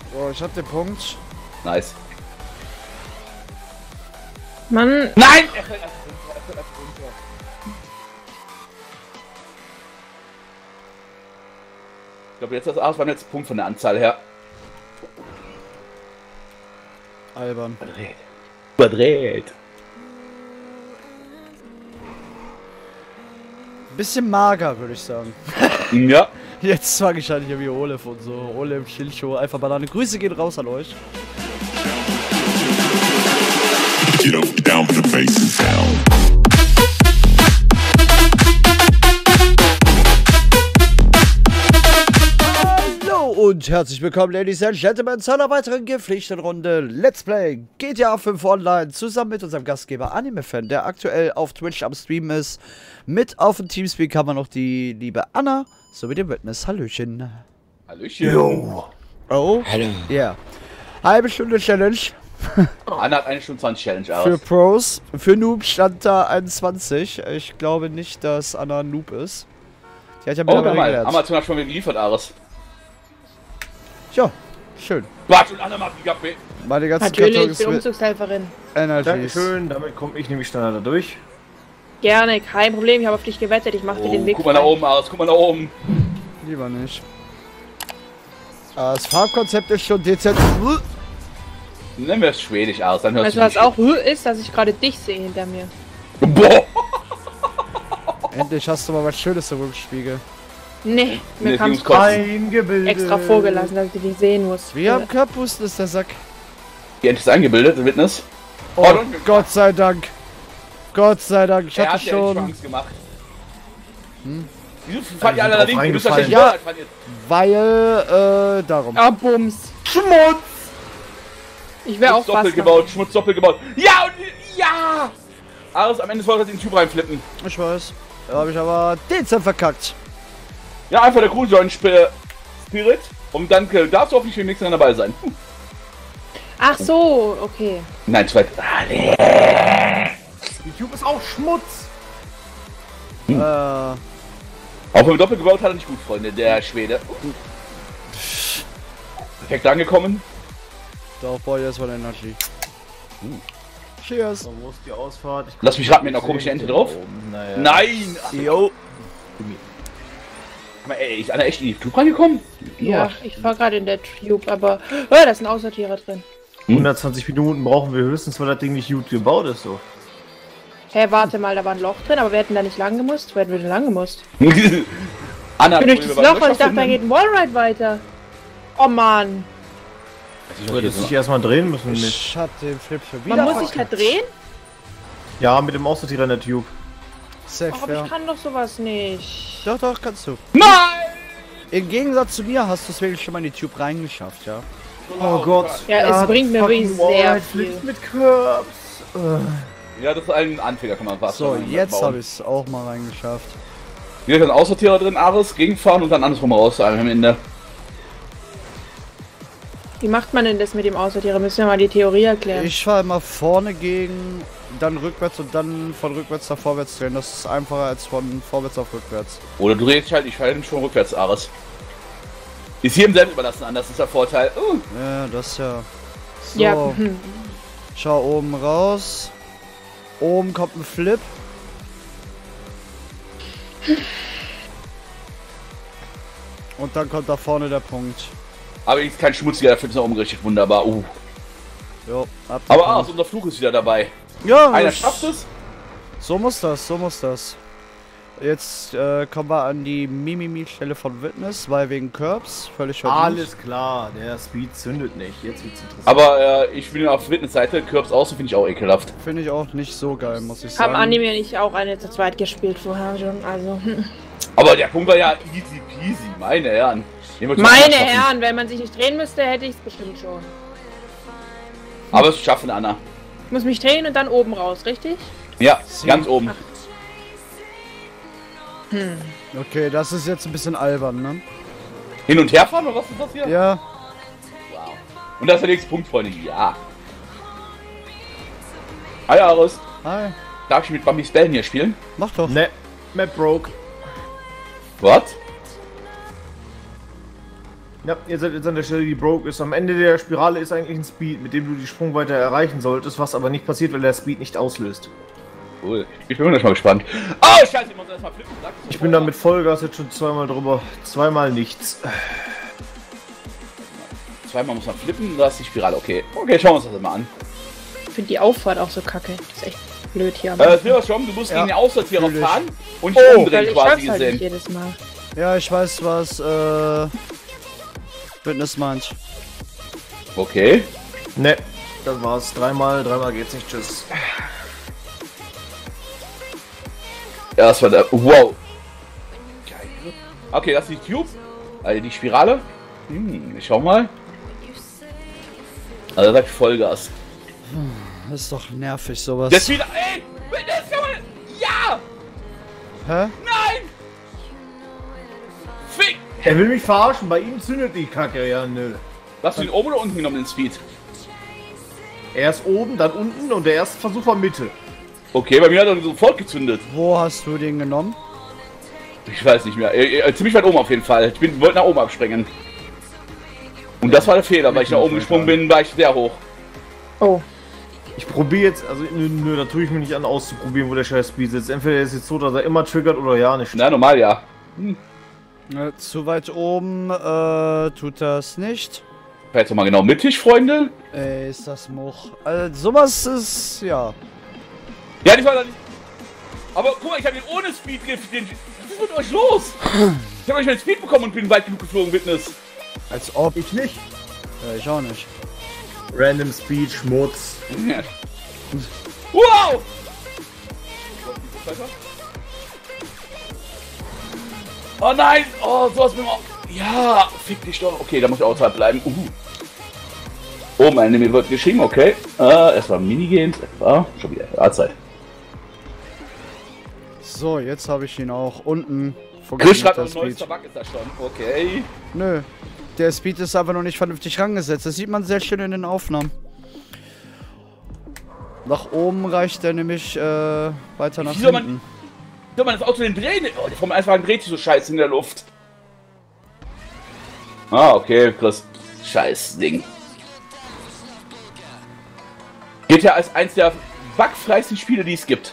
Oh, ich hab den Punkt. Nice. Mann. Nein! Ich glaube, jetzt das Aas war jetzt Punkt von der Anzahl her. Albern. Überdreht. Bisschen mager, würde ich sagen. Ja. Jetzt fange ich halt hier wie Olef und so. Olef, Chillshow, einfach Banane. Grüße gehen raus an euch. Get up, down for the bass and down. Hallo und herzlich willkommen, Ladies and Gentlemen, zu einer weiteren gepflichteten Runde Let's Play GTA 5 Online zusammen mit unserem Gastgeber Anime-Fan, der aktuell auf Twitch am Stream ist. Mit auf dem Teamspeak haben wir noch die liebe Anna sowie den Witness. Hallöchen. Hallöchen. Jo. Oh. Hallo. Ja. Yeah. Halbe Stunde Challenge. Anna hat 1 Stunde 20 Challenge aus. Für Pros. Für Noob stand da 21. Ich glaube nicht, dass Anna ein Noob ist. Die hat ja mittlerweile gelernt. Amazon hat schon wieder geliefert, Ares. Ja, schön. Quatsch, und Anna macht die Kappe. Meine ganzen Natürlich, ich Kartons bin mit Umzugshelferin. Energies. Dankeschön, damit komme ich nämlich schneller da durch. Gerne, kein Problem, ich habe auf dich gewettet, ich mache dir den Weg Guck mal nach oben, Ares, guck mal nach oben. Lieber nicht. Das Farbkonzept ist schon dezent. Nennen wir es Schwedisch, Ares, dann hörst Weißt du, du was auch ist, dass ich gerade dich sehe hinter mir. Boah! Endlich hast du mal was Schönes im Rückspiegel. Nee, mir Nee, kam Jungs, es kotzen. Eingebildet. extra vorgelassen, dass ich dich sehen muss. Wir haben Körperpusten, ist der Sack. Die Ente ist eingebildet, Witness. Oh, Gott sei Dank. Gott sei Dank, ich Er hatte hat ja echt schon. Angst gemacht. Wieso fand ihr alle drauf da links? Du bist doch reingefallen. schlecht Ja. Ball, fand ihr. Weil, darum. Ah, Bums. Schmutz! Ich wäre auch Schmutz doppelt fast gebaut, Schmutz doppelt gebaut. Ja und ja! Ares, am Ende wollte er den Typ reinflippen. Ich weiß. Da habe ich aber dezent verkackt. Ja, einfach der Spirit. Und dann darfst du hoffentlich für den nächsten Rennen dabei sein. Ach so, okay. Nein, zweit. YouTube ist auch Schmutz. Auch wenn er doppelt gebaut hat, er nicht gut, Freunde, der Schwede. Perfekt angekommen. Darauf brauche ich erstmal Energy. Cheers. So, wo ist die Ausfahrt? Lass mich raten, mit einer komischen Ente drauf. Naja. Nein! Jo. Aber ey, ist einer echt in die Tube reingekommen? Ja, ich war gerade in der Tube, aber da ist ein Aussortierer drin. 120 Minuten brauchen wir höchstens, weil das Ding nicht gut gebaut ist. So. Hä, warte mal, da war ein Loch drin, aber wir hätten da nicht lang gemusst. Wo hätten wir denn lang gemusst? Anna, Ich bin durch das Loch, weil ich dachte, da geht ein Wallride weiter. Oh Mann. Du hättest dich erstmal drehen müssen. Mit. Ich hatte den Flip schon wieder. Man muss sich da drehen? Ja, mit dem Aussortierer in der Tube. Safe, Oh, aber ja. ich kann doch sowas nicht. Doch, doch, kannst du. Nein! Im Gegensatz zu mir hast du es wirklich schon mal in die Tube reingeschafft, ja. Oh Gott. Ja, es bringt mir wirklich sehr viel. viel. Mit Curbs. Ja, das ist ein Anfänger, kann man fast So, sagen, jetzt bauen. habe ich es auch mal reingeschafft. Hier ist ein Aussortierer drin, Ares, gegenfahren und dann andersrum raus am Ende. Wie macht man denn das mit dem Aussortierer? Müssen wir mal die Theorie erklären. Ich fahre immer vorne gegen, dann rückwärts und dann von rückwärts nach vorwärts drehen. Das ist einfacher als von vorwärts auf rückwärts. Oder du drehst halt, ich fahre schon rückwärts, Ares. Ist jedem selbst überlassen an, das ist der Vorteil. Ja, das ja. So, Ja, schau oben raus. Oben kommt ein Flip. Und dann kommt da vorne der Punkt. Aber ist kein schmutziger, der Flip ist nach oben gerichtet, wunderbar. Jo, ab Aber Ares, unser Fluch ist wieder dabei. ja, Einer das- schafft es. So muss das, so muss das. Jetzt kommen wir an die Mimimi-Stelle von Witness, weil wegen Curbs, völlig verdient. Alles klar, der Speed zündet nicht. Jetzt wird's interessant. Aber ich bin auf Witness-Seite, Curbs außen finde ich auch ekelhaft. Finde ich auch nicht so geil, muss ich sagen. haben Anime nicht auch eine zu zweit gespielt vorher schon, also. Aber der Punkt war ja easy peasy, meine Herren. Den wollt's Meine auch schaffen. Herren, wenn man sich nicht drehen müsste, hätte ich es bestimmt schon. Aber es schaffen, Anna. Ich muss mich drehen und dann oben raus, richtig? Ja, ganz oben. Okay, das ist jetzt ein bisschen albern, ne? Hin und her fahren oder was ist das hier? Ja, Wow. Und das ist der nächste Punkt, Freunde. Ja. Hi, Ares. hi, Darf ich mit Bambis Bällen hier spielen? mach doch. Ne, Map broke. Was? Ja, ihr seid jetzt an der Stelle, die broke ist. Am Ende der Spirale ist eigentlich ein Speed, mit dem du die Sprungweite erreichen solltest, was aber nicht passiert, weil der Speed nicht auslöst. Cool. Ich bin mal gespannt. Oh, scheiße, ich muss erstmal flippen. Ich bin da mit Vollgas jetzt schon zweimal drüber. Zweimal nichts. Zweimal muss man flippen, da ist die Spirale. Okay, okay, schauen wir uns das mal an. Ich finde die Auffahrt auch so kacke. Das ist echt blöd hier. Schon, du musst gegen den Aussortierer natürlich. fahren und Weil umdrehen ich quasi schaff's halt gesehen. nicht jedes Mal. Ja, ich weiß, was Witness meint. Okay. Ne, das war's. Dreimal geht's nicht. Tschüss. Ja, das war der. Wow. Geil. Okay, das ist die Tube. Also die Spirale. Ich schau mal. Also da sagt Vollgas. Das ist doch nervig, sowas. Das wieder. Ey! Das kann man. Ja! Hä? Nein! Fick! Er will mich verarschen, bei ihm zündet die Kacke. Ja, nö. Hast du den oben oder unten genommen, den Speed? Erst oben, dann unten und der erste Versuch war Mitte. Okay, bei mir hat er sofort gezündet. Wo hast du den genommen? Ich weiß nicht mehr. Ziemlich weit oben auf jeden Fall. Ich wollte nach oben abspringen. Und das war der Fehler, weil ich nach oben gesprungen bin, war ich sehr hoch. Oh. Ich probiere jetzt, also nö, da tue ich mir nicht an auszuprobieren, wo der scheiß Speed sitzt. Entweder ist es jetzt so, dass er immer triggert oder ja nicht. Na, normal ja. Zu weit oben tut das nicht. Jetzt mal genau mittig, Freunde. Ey, ist das Much. Also, sowas ist, ja. Ja, die war da nicht. Aber guck mal, ich habe ihn ohne Speed geflogen. Was ist mit euch los? Ich habe euch meinen Speed bekommen und bin weit genug geflogen, Witness. Als ob. Ich nicht. Ja, ich auch nicht. Random Speed, Schmutz. Wow! Oh nein! Oh, sowas mit dem. Ja, fick dich doch. Okay, da muss ich außerhalb bleiben. Oh, mein Enemy wird geschrieben, okay. Erstmal Minigames, etwa. Schon wieder Zeit. So, jetzt habe ich ihn auch unten. Chris schreibt der noch neues Speed. Tabak ist das schon. Okay. Nö. Der Speed ist aber noch nicht vernünftig rangesetzt. Das sieht man sehr schön in den Aufnahmen. Nach oben reicht der nämlich weiter nach Wie soll man- hinten. Soll man das Auto denn drehen? Oh, der vom Einfahren dreht sich so scheiße in der Luft. Ah, okay, Chris. Scheiß Ding. Geht ja als eins der bugfreisten Spiele, die es gibt.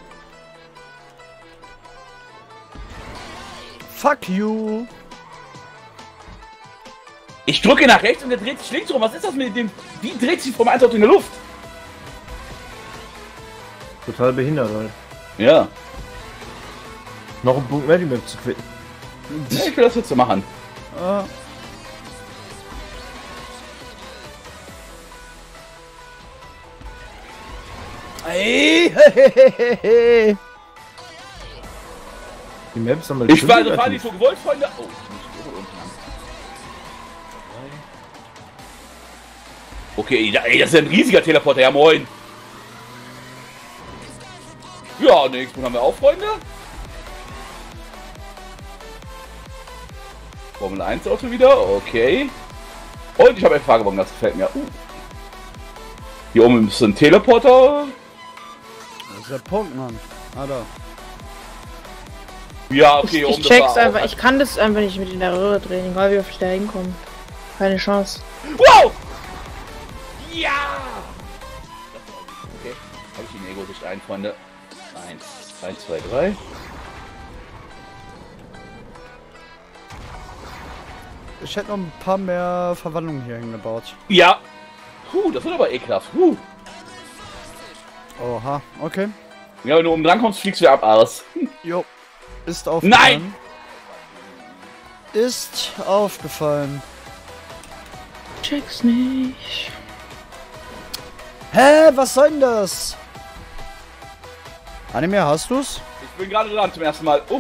Fuck you! Ich drücke nach rechts und der dreht sich links rum. Was ist das mit dem? Wie dreht sich vom Einsatz in der Luft? Total behindert halt. Ja. Noch ein Punkt mehr, die Map zu quitten. Ja, ich will das jetzt so machen. Ey, Die Maps haben Ich war also nicht so gewollt, Freunde. Oh, ich muss unten lang. Okay, ey, das ist ein riesiger Teleporter. Ja, moin. Ja, nächsten Punkt haben wir auch, Freunde. Formel 1 Auto wieder, okay. Und ich habe einen Fragebogen, das gefällt mir. Hier oben ist ein Teleporter. das ist der Punkt, Mann. Ah, da. Ja, okay, Ich check's einfach. Ich kann das einfach nicht mit in der Röhre drehen, egal wie oft ich da hinkomme. Keine Chance. Wow! Ja! Okay, habe ich die Ego-Sicht ein, Freunde. 1, 2, 3. Ich hätte noch ein paar mehr Verwandlungen hier hingebaut. Ja! Das wird aber ekelhaft. Oha, okay. Ja, wenn du oben dran kommst, fliegst du ab, Ares. Jo. Ist aufgefallen. Nein! Ist aufgefallen. Check's nicht. Hä, was soll denn das? Anime, hast du's? Ich bin gerade dran zum ersten Mal.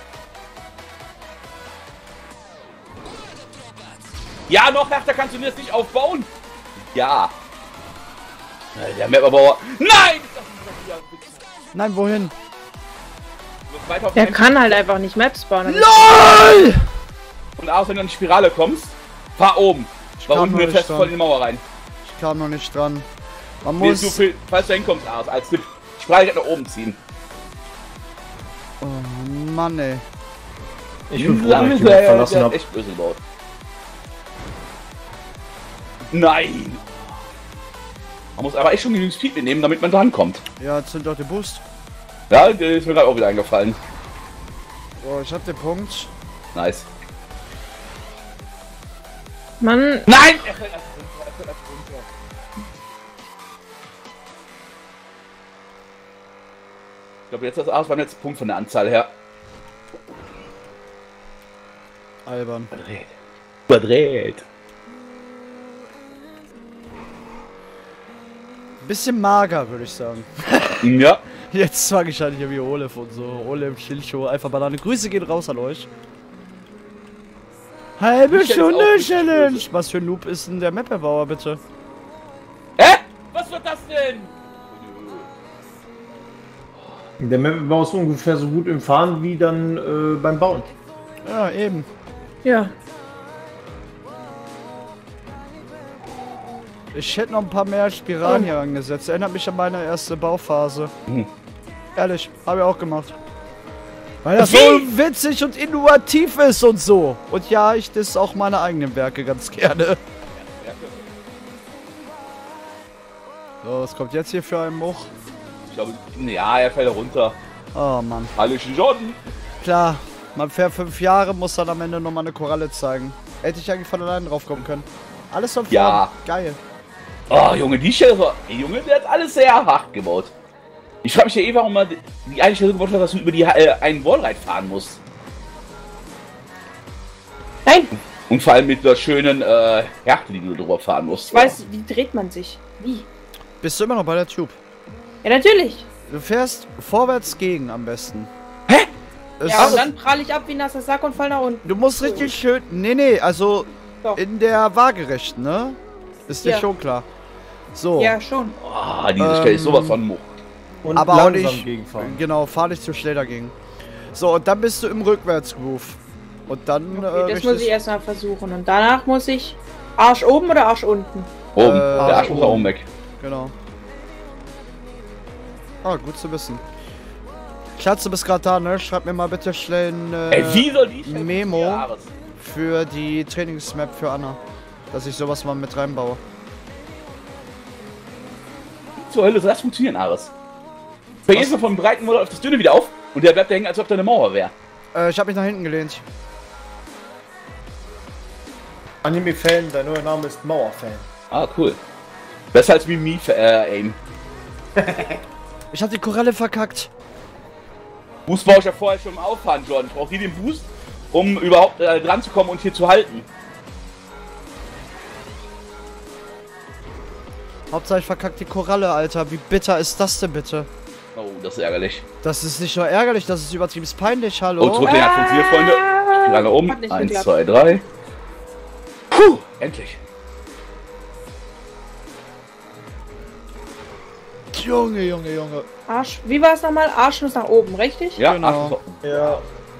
Ja, noch härter kannst du das nicht aufbauen. Ja. Der Mapperbauer. Nein! Nein, wohin? Der kann halt einfach nicht Maps bauen. LOL! Und auch wenn du in die Spirale kommst, fahr oben. War kam unten noch nur nicht fest dran. voll in die Mauer rein. Ich kam noch nicht dran. Man Willst muss... du, falls du hinkommst, Ares, als Tipp, Spirale nach oben ziehen. Oh Mann, ey. Ich bin froh, dass ich die Map verlassen habe. echt böse gebaut. Nein! Man muss aber echt schon genügend Speed mitnehmen, damit man drankommt. Ja, zünd doch den Boost. Ja, der ist mir gerade auch wieder eingefallen. So, ich hab den Punkt. Nice. Mann, Nein! Er fällt einfach runter. Ich glaube, jetzt das A war der letzte Punkt von der Anzahl her. Albern. Überdreht. Bisschen mager, würde ich sagen. Ja. Jetzt fange ich halt hier wie Olef und so. Olef, Chillshow, einfach Banane. Grüße gehen raus an euch. Halbe Ich hätte Stunde auch nicht Challenge. böse. Was für ein Noob ist denn der Mapperbauer, bitte? Hä? Was wird das denn? Der Mapbau ist ungefähr so gut im Fahren wie dann beim Bauen. Ja, eben. ja. Ich hätte noch ein paar mehr Spiralen hier angesetzt. Erinnert mich an meine erste Bauphase. Ehrlich, habe ich auch gemacht. Weil das so witzig und innovativ ist und so. Und ja, ich diss auch meine eigenen Werke ganz gerne. So, was kommt jetzt hier für einen Much? Ich glaube, ja, er fällt runter. Oh Mann. Hallischen Jordan. Klar, man fährt 5 Jahre, muss dann am Ende nochmal eine Koralle zeigen. Hätte ich eigentlich von alleine drauf kommen können. Alles von vorn. Ja. Geil. Oh, Junge, die Stelle war... Ey, Junge, der hat alles sehr hart gebaut. Ich frage mich ja warum man die eine Stelle gebaut hat, dass du über die einen Wallride fahren musst. Nein, Und vor allem mit der schönen Härte, die du drüber fahren musst. ich weiß, wie dreht man sich? Wie? Bist du immer noch bei der Tube? Ja, natürlich. Du fährst vorwärts gegen am besten. Hä? Ja, und dann pralle ich ab wie ein nasser Sack und fall nach unten. Du musst richtig schön... Nee, also Doch. in der Waagerechten, ne? Ist dir Ja. schon klar. So. Ja, schon. Oh, diese Stelle ist sowas von Much. Und Aber auch langsam nicht... gegenfahren. Genau, fahr nicht zu schnell dagegen. So, und dann bist du im Rückwärtsgroove. Und dann Okay, das muss ich erstmal versuchen. Und danach muss ich Arsch oben oder Arsch unten? Oben. Der Arsch muss oben. da oben weg. Genau. Ah, gut zu wissen. Klatze, bist gerade da, ne? Schreib mir mal bitte schnell ein Ey, wie soll die Stelle Memo funktionieren? für die Trainingsmap für Anna. Dass ich sowas mal mit reinbaue. Wie zur Hölle soll das funktionieren, Ares? Vergehst du vom breiten Modell auf das dünne wieder auf und der bleibt da hängen, als ob da eine Mauer wäre. Ich habe mich nach hinten gelehnt. Anime-Fan, dein neuer Name ist Mauer-Fan. Ah, cool. Besser als Mimi Aim. Ich hab die Koralle verkackt. Boost brauche ich ja vorher schon im Auffahren, Jordan. Ich brauche hier den Boost, um überhaupt dran zu kommen und hier zu halten. Hauptsache ich verkackt die Koralle, Alter. Wie bitter ist das denn bitte? Oh, das ist ärgerlich. Das ist nicht nur ärgerlich, das ist übertrieben peinlich, hallo. Oh, zurücklehnen hat funktioniert, Freunde. Spirale Hat oben. nicht 1, geklappt. 2, 3. Puh, endlich. Junge. Arsch. Wie war es nochmal? Arsch muss nach oben, richtig? Ja, Genau. Ja.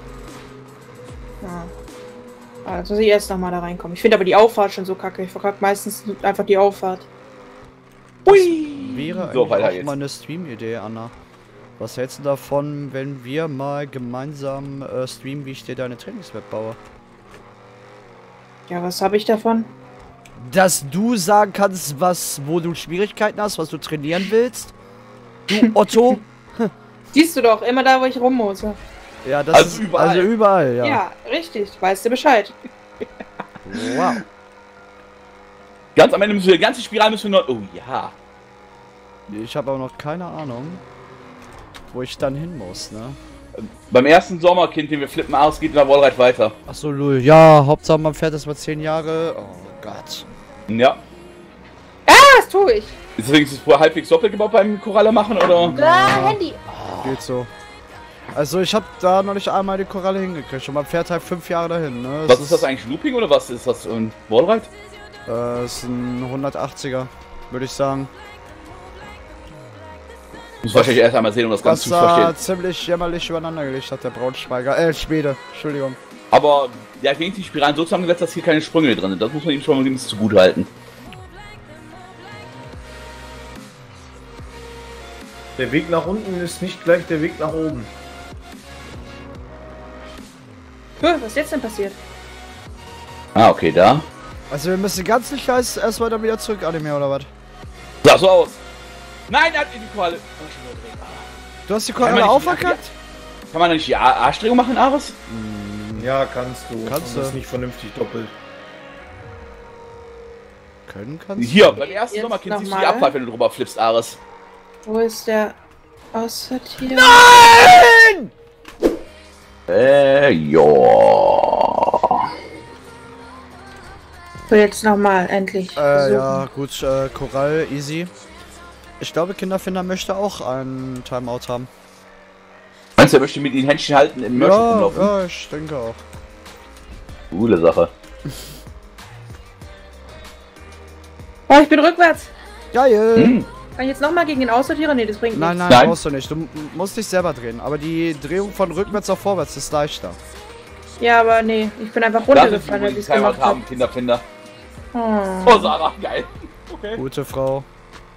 Ja. Also muss ich erst nochmal da reinkommen. Ich finde aber die Auffahrt schon so kacke. Ich verkacke meistens einfach die Auffahrt. Hui. Wäre So, eigentlich weiter auch geht's. mal eine Stream-Idee, Anna. Was hältst du davon, wenn wir mal gemeinsam streamen, wie ich dir deine Trainingsmap baue? Ja, was habe ich davon? Dass du sagen kannst, wo du Schwierigkeiten hast, was du trainieren willst. Du Otto. Siehst du doch, immer da, wo ich rum muss. Ja, das Also ist überall. Also überall, ja. Ja, richtig. Weißt du Bescheid. Wow. Ganz am Ende müssen wir die ganze Spirale müssen wir noch. Oh ja. Ich habe aber noch keine Ahnung, wo ich dann hin muss, ne? Beim ersten Sommerkind, den wir flippen aus, geht in der Wallride weiter. Achso, lul. Ja, Hauptsache man fährt das mal 10 Jahre. Oh Gott. Ja. Was tue ich? Deswegen ist es wohl halbwegs doppelt gebaut beim Koralle machen, oder? Handy. Geht so. Also ich habe da noch nicht einmal die Koralle hingekriegt und man fährt halt 5 Jahre dahin, ne? Was ist das eigentlich? Looping oder was ist das? Ein Wallride? Ist ein 180er, würde ich sagen. Muss wahrscheinlich erst einmal sehen, um das Was Ganze zu da verstehen. ziemlich jämmerlich übereinander gelegt hat, der Braunschweiger. Schwede, Entschuldigung. Aber der hat wenigstens die Spiralen so zusammengesetzt, dass hier keine Sprünge drin sind. Das muss man ihm schon mal wenigstens zugute halten. Der Weg nach unten ist nicht gleich der Weg nach oben. Was ist jetzt denn passiert? Ah, okay, da. Also wir müssen den ganzen Scheiß erstmal dann wieder zurück animieren, oder was? Sah so aus. Nein, er hat die Kohle. Du hast die Kohle aufverkackt? Kann man nicht die Arschdrehung machen, Ares? Ja, kannst du. Kannst Das du. ist nicht vernünftig doppelt. Können kannst Hier, du. beim ersten Jetzt Sommerkind siehst du die nochmal. Abfall, wenn du drüber flippst, Ares. Wo ist der Aussortieren? Nein! Ja. So, jetzt nochmal, endlich. versuchen. Ja, gut, Korall, easy. Ich glaube, Kinderfinder möchte auch ein Timeout haben. Meinst du, er möchte mit den Händchen halten im Merchant Ja, rumlaufen? ja, ich denke auch. Coole Sache. Oh, ich bin rückwärts. Geil! Hm. Kann ich jetzt nochmal gegen den Aussortierer? Nee, das bringt Nein, nichts. nein, Nein. brauchst du nicht. Du musst dich selber drehen. Aber die Drehung von rückwärts auf vorwärts ist leichter. Ja, aber nee, ich bin einfach Das ist runtergefallen, als die ich es gemacht Timeout haben, habe. Kinderfinder. Oh. Oh, Sarah, geil. Okay. Gute Frau.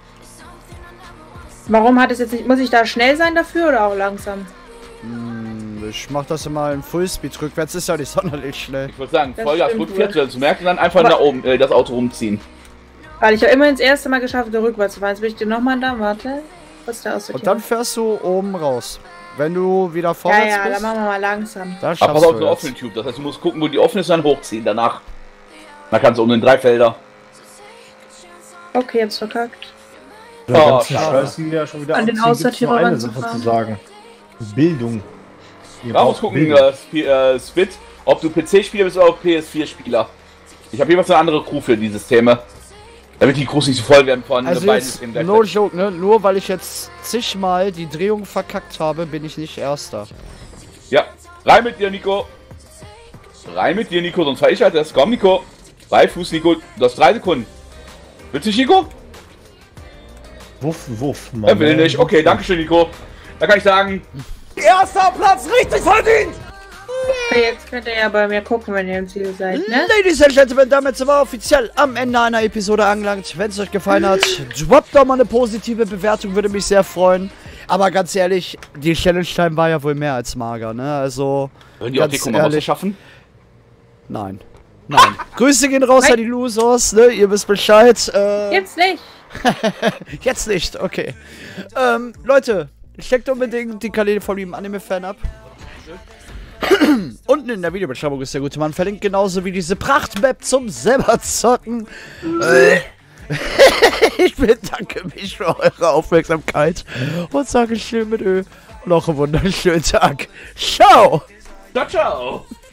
Warum hat es jetzt nicht... Muss ich da schnell sein dafür oder auch langsam? Ich mach das immer in Fullspeed. Rückwärts ist ja nicht sonderlich schnell. Ich würde sagen, Das Vollgas stimmt rückwärts, wohl. wenn du merkst, und dann einfach Aber- nach oben das Auto rumziehen. Weil ich habe immerhin das erste Mal geschafft, da rückwärts zu fahren. Jetzt bin ich dir nochmal da. Warte. Was ist der Und Aussortierer? dann fährst du oben raus. Wenn du wieder Ja, vorwärts ja, dann bist, machen wir mal langsam. dann Aber schaffst pass auf, du so das. offenen Tube. Das heißt, du musst gucken, wo die offen ist, dann hochziehen danach. Dann kannst du um den 3 Felder. Okay, jetzt verkackt. Der Oh, ganzen schade. Scheiß, die ja schon wieder An den abziehen, gibt's Aussortierer nur eine ranzufahren. Sache zu sagen. Bildung. Ihr Da muss braucht gucken, Bildung. Spit, ob du PC-Spieler bist oder PS4-Spieler. Ich habe jeweils eine andere Crew für die Systeme. Damit die Crews nicht so voll werden von Also beiden jetzt, Systemen no gleichzeitig. joke, ne? Nur weil ich jetzt zigmal die Drehung verkackt habe, bin ich nicht Erster. Ja, rein mit dir, Nico. Rein mit dir, Nico, sonst fahr ich halt erst. Komm, Nico. Beifuß, Nico. Du hast 3 Sekunden. Willst du nicht, Nico? Wuff, wuff. Er will nicht. Okay, danke schön, Nico. Da kann ich sagen, erster Platz, richtig verdient! Okay, jetzt könnt ihr ja bei mir gucken, wenn ihr im Ziel seid, ne? Ladies and Gentlemen, damit sind wir offiziell am Ende einer Episode angelangt. Wenn es euch gefallen hat, droppt doch mal eine positive Bewertung, würde mich sehr freuen. Aber ganz ehrlich, die Challenge-Time war ja wohl mehr als mager, ne? Also, Würden die auch ganz die Kummer ehrlich, schaffen? nein. Nein. Grüße gehen raus Nein. an die Losers, ne? Ihr wisst Bescheid. Jetzt nicht. Jetzt nicht, okay. Leute, checkt unbedingt die Kanäle von dem Anime-Fan ab. Unten in der Videobeschreibung ist der gute Mann verlinkt, genauso wie diese Prachtmap zum selber zocken. Ich bedanke mich für eure Aufmerksamkeit und sage schön mit Ö. Noch einen wunderschönen Tag. Ciao! Ciao, ciao!